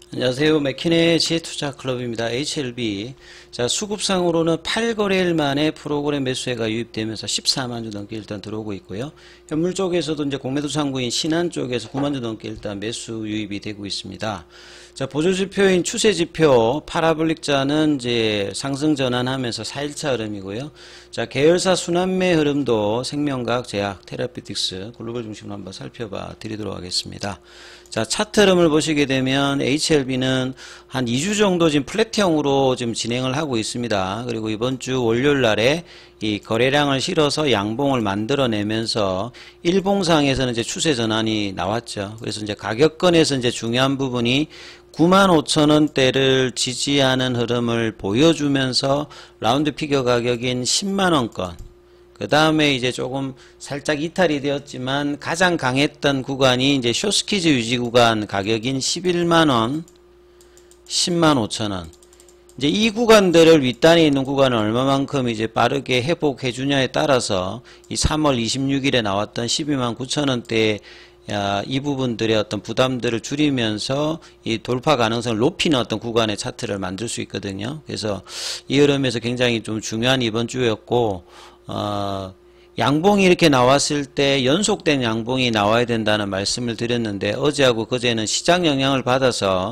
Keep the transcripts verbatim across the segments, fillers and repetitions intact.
안녕하세요. 맥키네 지혜투자클럽입니다. 에이치엘비. 자, 수급상으로는 팔 거래일 만에 프로그램 매수회가 유입되면서 십사만 주 넘게 일단 들어오고 있고요. 현물 쪽에서도 이제 공매도 상구인 신한 쪽에서 구만 주 넘게 일단 매수 유입이 되고 있습니다. 자, 보조지표인 추세지표 파라볼릭자는 이제 상승 전환하면서 사 일차 흐름이고요. 자, 계열사 순환매 흐름도 생명과학, 제약, 테라피틱스, 글로벌 중심으로 한번 살펴봐 드리도록 하겠습니다. 자, 차트 흐름을 보시게 되면 에이치엘비는 한 이 주 정도 지금 플랫형으로 지금 진행을 하고 있습니다. 그리고 이번 주 월요일 날에 이 거래량을 실어서 양봉을 만들어내면서 일봉상에서는 이제 추세 전환이 나왔죠. 그래서 이제 가격권에서 이제 중요한 부분이 구만 오천 원대를 지지하는 흐름을 보여주면서 라운드 피겨 가격인 십만 원권, 그 다음에 이제 조금 살짝 이탈이 되었지만 가장 강했던 구간이 이제 쇼스키즈 유지 구간 가격인 십일만 원, 십만 오천 원. 이제 이 구간들을 윗단에 있는 구간을 얼마만큼 이제 빠르게 회복해 주냐에 따라서 이 삼월 이십육일에 나왔던 십이만 구천 원대 이 부분들의 어떤 부담들을 줄이면서 이 돌파 가능성을 높이는 어떤 구간의 차트를 만들 수 있거든요. 그래서 이 흐름에서 굉장히 좀 중요한 이번 주였고, 어, 양봉이 이렇게 나왔을 때 연속된 양봉이 나와야 된다는 말씀을 드렸는데, 어제하고 그제는 시장 영향을 받아서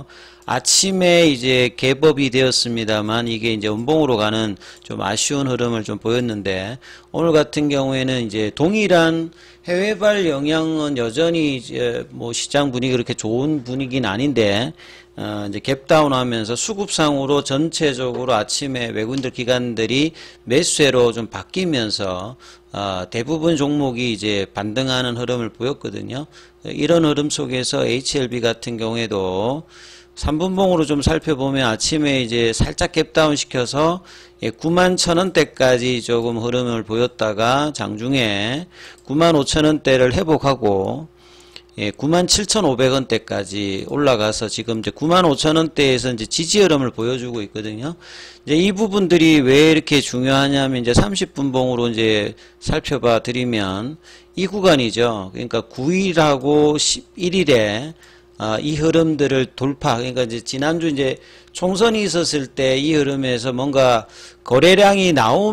아침에 이제 개법이 되었습니다만 이게 이제 음봉으로 가는 좀 아쉬운 흐름을 좀 보였는데, 오늘 같은 경우에는 이제 동일한 해외발 영향은 여전히 이제 뭐 시장 분위기 그렇게 좋은 분위기는 아닌데, 어 이제 갭다운 하면서 수급상으로 전체적으로 아침에 외국인들 기관들이 매수세로 좀 바뀌면서 어 대부분 종목이 이제 반등하는 흐름을 보였거든요. 이런 흐름 속에서 에이치엘비 같은 경우에도 삼 분봉으로 좀 살펴보면 아침에 이제 살짝 갭다운 시켜서 구만 천 원대까지 조금 흐름을 보였다가 장중에 구만 오천 원대를 회복하고 예, 구만 칠천 오백 원대까지 올라가서 지금 이제 구만 오천 원대에서 이제 지지 흐름을 보여주고 있거든요. 이제 이 부분들이 왜 이렇게 중요하냐면 이제 삼십 분봉으로 이제 살펴봐 드리면 이 구간이죠. 그러니까 구 일하고 십일 일에 아, 이 흐름들을 돌파, 그러니까 이제 지난주 이제 총선이 있었을 때 이 흐름에서 뭔가 거래량이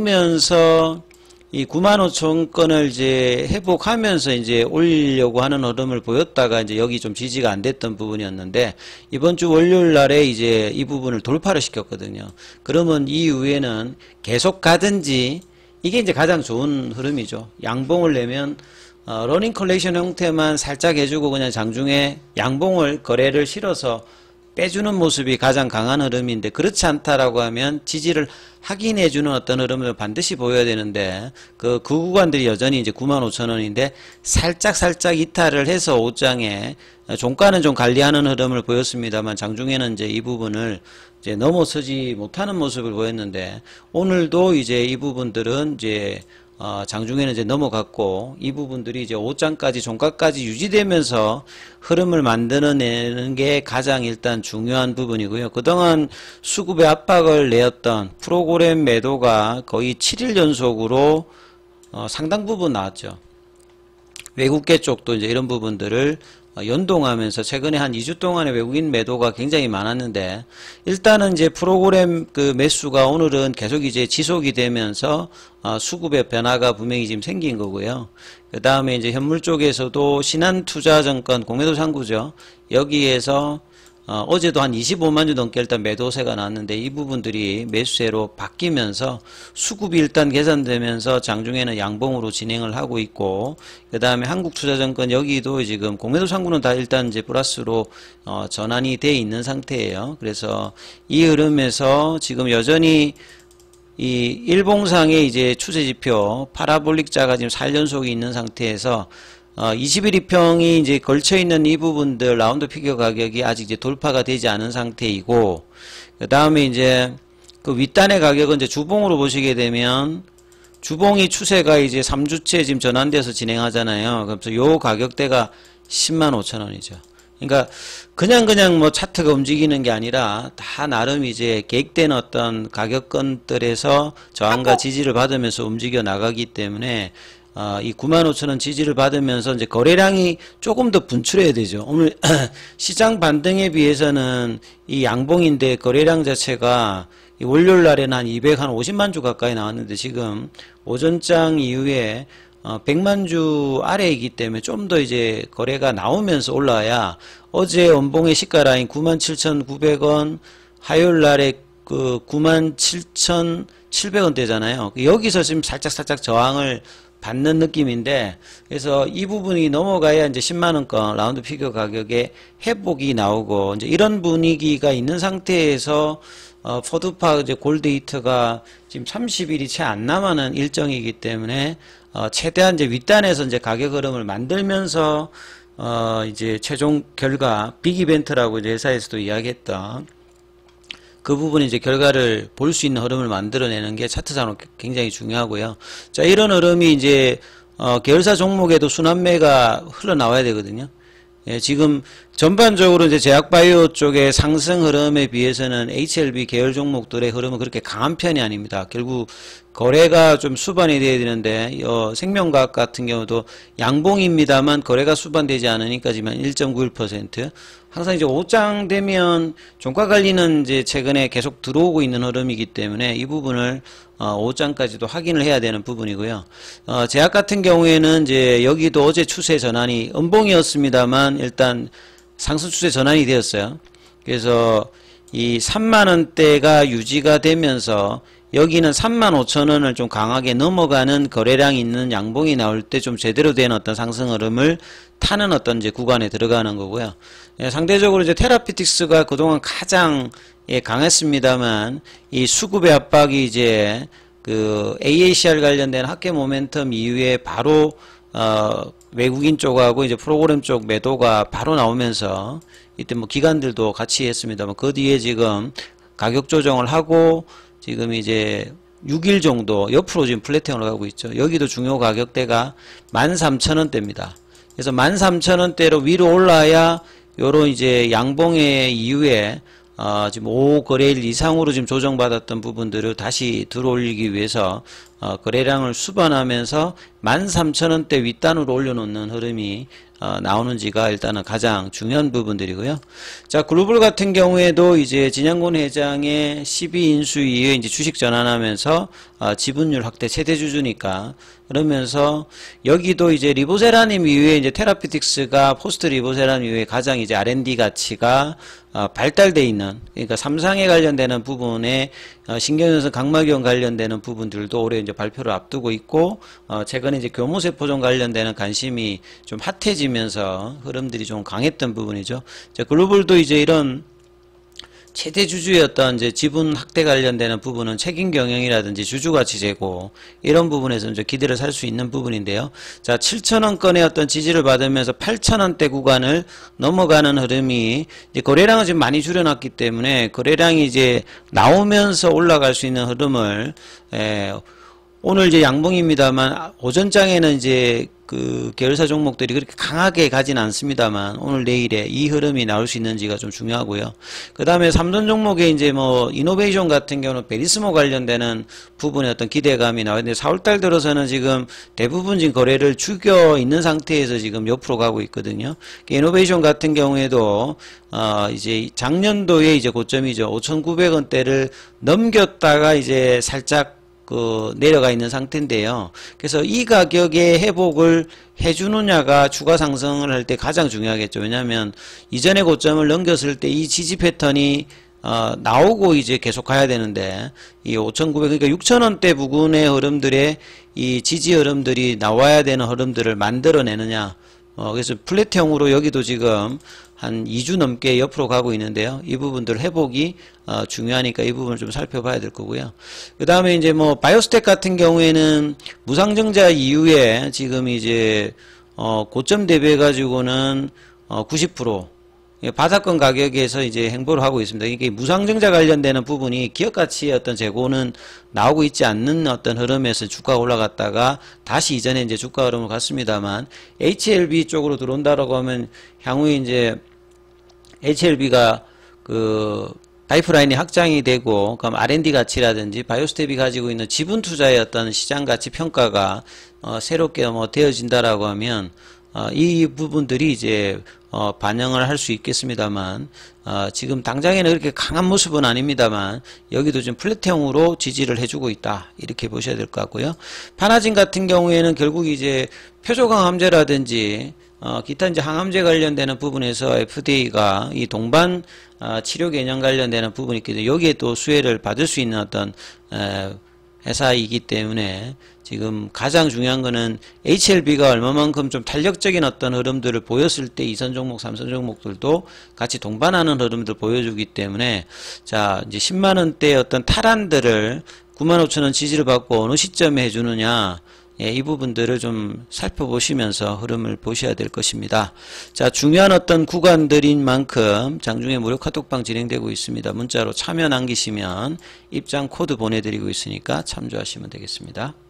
나오면서 이 구만 오천 건을 이제 회복하면서 이제 올리려고 하는 흐름을 보였다가 이제 여기 좀 지지가 안 됐던 부분이었는데, 이번 주 월요일 날에 이제 이 부분을 돌파를 시켰거든요. 그러면 이후에는 계속 가든지, 이게 이제 가장 좋은 흐름이죠. 양봉을 내면 어, 러닝 컬렉션 형태만 살짝 해주고 그냥 장중에 양봉을 거래를 실어서 빼주는 모습이 가장 강한 흐름인데, 그렇지 않다라고 하면 지지를 확인해주는 어떤 흐름을 반드시 보여야 되는데, 그, 그 구간들이 여전히 이제 구만 오천 원인데 살짝 살짝 이탈을 해서 옷장에 종가는 좀 관리하는 흐름을 보였습니다만 장중에는 이제 이 부분을 이제 넘어서지 못하는 모습을 보였는데, 오늘도 이제 이 부분들은 이제 어, 장중에는 이제 넘어갔고, 이 부분들이 이제 오장까지 종가까지 유지되면서 흐름을 만들어내는 게 가장 일단 중요한 부분이고요. 그동안 수급의 압박을 내었던 프로그램 매도가 거의 칠 일 연속으로 어, 상당 부분 나왔죠. 외국계 쪽도 이제 이런 부분들을 연동하면서 최근에 한 이 주 동안의 외국인 매도가 굉장히 많았는데, 일단은 이제 프로그램 그 매수가 오늘은 계속 이제 지속이 되면서 어 수급의 변화가 분명히 지금 생긴 거고요. 그 다음에 이제 현물 쪽에서도 신한투자증권 공매도 상구죠. 여기에서 어, 어제도 한 이십오만 주 넘게 일단 매도세가 나왔는데, 이 부분들이 매수세로 바뀌면서 수급이 일단 개선되면서 장중에는 양봉으로 진행을 하고 있고, 그 다음에 한국투자증권 여기도 지금 공매도 상구는 다 일단 이제 플러스로 어, 전환이 돼 있는 상태예요. 그래서 이 흐름에서 지금 여전히 이 일봉상의 이제 추세지표 파라볼릭자가 지금 사 일 연속이 있는 상태에서 어, 이십 일 이평이 이제 걸쳐있는 이 부분들 라운드 피겨 가격이 아직 이제 돌파가 되지 않은 상태이고, 그 다음에 이제 그 윗단의 가격은 이제 주봉으로 보시게 되면 주봉이 추세가 이제 삼 주째 지금 전환돼서 진행하잖아요. 그래서 요 가격대가 십만 오천 원이죠. 그러니까 그냥 그냥 뭐 차트가 움직이는 게 아니라 다 나름 이제 계획된 어떤 가격권들에서 저항과 지지를 받으면서 움직여 나가기 때문에 어, 이 구만 오천 원 지지를 받으면서 이제 거래량이 조금 더 분출해야 되죠. 오늘 시장 반등에 비해서는 이 양봉인데 거래량 자체가 이 월요일 날에는 한 이백오십만 주 가까이 나왔는데 지금 오전장 이후에 어, 백만 주 아래이기 때문에 좀 더 이제 거래가 나오면서 올라와야 어제 원봉의 시가 라인 구만 칠천구백 원, 화요일 날에 그 구만 칠천칠백 원대잖아요. 여기서 지금 살짝 살짝 저항을 받는 느낌인데, 그래서 이 부분이 넘어가야 이제 십만 원권 라운드 피겨 가격에 회복이 나오고, 이제 이런 분위기가 있는 상태에서 어, 포드파 이제 골드 히트가 지금 삼십 일이 채 안 남아는 일정이기 때문에 어, 최대한 이제 윗단에서 이제 가격 흐름을 만들면서 어, 이제 최종 결과 빅 이벤트라고 이제 회사에서도 이야기했던 그 부분이 이제 결과를 볼 수 있는 흐름을 만들어내는 게 차트상으로 굉장히 중요하고요. 자, 이런 흐름이 이제 어, 계열사 종목에도 순환매가 흘러나와야 되거든요. 예, 지금 전반적으로 이제 제약바이오 쪽의 상승 흐름에 비해서는 에이치엘비 계열 종목들의 흐름은 그렇게 강한 편이 아닙니다. 결국 거래가 좀 수반이 돼야 되는데 어, 생명과학 같은 경우도 양봉입니다만 거래가 수반되지 않으니까지만 일 점 구일 퍼센트. 항상 이제 오장 되면 종가 관리는 이제 최근에 계속 들어오고 있는 흐름이기 때문에 이 부분을 어, 오장까지도 확인을 해야 되는 부분이고요. 어, 제약 같은 경우에는 이제 여기도 어제 추세 전환이 음봉이었습니다만 일단 상승 추세 전환이 되었어요. 그래서 이 삼만 원대가 유지가 되면서 여기는 삼만 오천 원을 좀 강하게 넘어가는 거래량이 있는 양봉이 나올 때 좀 제대로 된 어떤 상승 흐름을 타는 어떤 이제 구간에 들어가는 거고요. 예, 상대적으로 이제 테라피틱스가 그동안 가장 예, 강했습니다만 이 수급의 압박이 이제 그 에이에이씨알 관련된 합계 모멘텀 이후에 바로 어, 외국인 쪽하고 이제 프로그램 쪽 매도가 바로 나오면서 이때 뭐 기관들도 같이 했습니다만 그 뒤에 지금 가격 조정을 하고 지금 이제 육 일 정도 옆으로 지금 플랫형으로 가고 있죠. 여기도 중요 가격대가 만 삼천 원대입니다. 그래서 만 삼천 원대로 위로 올라야 요런 이제 양봉의 이후에 어, 지금 오 거래일 이상으로 지금 조정받았던 부분들을 다시 들어올리기 위해서 어, 거래량을 수반하면서 만 삼천 원대 윗단으로 올려놓는 흐름이 어, 나오는지가 일단은 가장 중요한 부분들이고요. 자, 글로벌 같은 경우에도 이제 진양곤 회장의 십이 인수 이후에 이제 주식 전환하면서 어, 지분율 확대 최대 주주니까 그러면서 여기도 이제 리보세라님 이후에 이제 테라피틱스가 포스트 리보세라님 이후에 가장 이제 알앤디 가치가 어, 발달돼 있는, 그러니까 삼상에 관련되는 부분에 어, 신경연성 각막염 관련되는 부분들도 올해 이제 발표를 앞두고 있고 어, 최근에 이제 교모세포종 관련되는 관심이 좀 핫해지면서 흐름들이 좀 강했던 부분이죠. 자, 글로벌도 이제 이런 최대 주주였던 이제 지분 확대 관련되는 부분은 책임 경영이라든지 주주가치 제고 이런 부분에서 이제 기대를 살 수 있는 부분인데요. 자, 칠천 원권의 어떤 지지를 받으면서 팔천 원대 구간을 넘어가는 흐름이 이제 거래량은 지금 많이 줄여놨기 때문에 거래량이 이제 나오면서 올라갈 수 있는 흐름을 에, 오늘 이제 양봉입니다만 오전장에는 이제 그 계열사 종목들이 그렇게 강하게 가진 않습니다만 오늘 내일에 이 흐름이 나올 수 있는지가 좀 중요하고요. 그 다음에 삼선 종목에 이제 뭐 이노베이션 같은 경우는 베리스모 관련되는 부분에 어떤 기대감이 나오는데 사월달 들어서는 지금 대부분 지금 거래를 죽여 있는 상태에서 지금 옆으로 가고 있거든요. 이노베이션 같은 경우에도 어 이제 작년도에 이제 고점이죠. 오천구백 원대를 넘겼다가 이제 살짝 그 내려가 있는 상태인데요. 그래서 이 가격의 회복을 해주느냐가 추가 상승을 할 때 가장 중요하겠죠. 왜냐하면 이전의 고점을 넘겼을 때 이 지지 패턴이 어, 나오고 이제 계속 가야 되는데 이 오천구백 그러니까 육천 원대 부근의 흐름들의 이 지지 흐름들이 나와야 되는 흐름들을 만들어내느냐. 어, 그래서 플랫형으로 여기도 지금 한 이 주 넘게 옆으로 가고 있는데요. 이 부분들 회복이 어, 중요하니까 이 부분을 좀 살펴봐야 될 거고요. 그 다음에 이제 뭐 바이오스텍 같은 경우에는 무상증자 이후에 지금 이제 어, 고점 대비해 가지고는 어, 구십 퍼센트 바닥권 가격에서 이제 행보를 하고 있습니다. 이게 무상증자 관련되는 부분이 기업가치의 어떤 재고는 나오고 있지 않는 어떤 흐름에서 주가가 올라갔다가 다시 이전에 이제 주가 흐름을 갔습니다만 에이치엘비 쪽으로 들어온다라고 하면 향후에 이제 에이치엘비가 그 파이프라인이 확장이 되고 그럼 알 앤 디 가치라든지 바이오스텝이 가지고 있는 지분 투자의 어떤 시장 가치 평가가 어, 새롭게 뭐 되어진다라고 하면 어, 이 부분들이 이제 어, 반영을 할 수 있겠습니다만 어, 지금 당장에는 그렇게 강한 모습은 아닙니다만 여기도 좀 플랫형으로 지지를 해주고 있다 이렇게 보셔야 될 것 같고요. 파나진 같은 경우에는 결국 이제 표조강암제라든지 어, 기타 이제 항암제 관련되는 부분에서 에프 디 에이가 이 동반 어, 치료 개념 관련되는 부분이 있기 때문에 여기에 또 수혜를 받을 수 있는 어떤 에, 회사이기 때문에 지금 가장 중요한 거는 에이치 엘 비가 얼마만큼 좀 탄력적인 어떤 흐름들을 보였을 때 이선 종목, 삼선 종목들도 같이 동반하는 흐름들을 보여주기 때문에 자, 이제 십만 원대 어떤 탈환들을 구만 오천 원 지지를 받고 어느 시점에 해주느냐 예, 이 부분들을 좀 살펴보시면서 흐름을 보셔야 될 것입니다. 자, 중요한 어떤 구간들인 만큼 장중에 무료 카톡방 진행되고 있습니다. 문자로 참여 남기시면 입장 코드 보내드리고 있으니까 참조하시면 되겠습니다.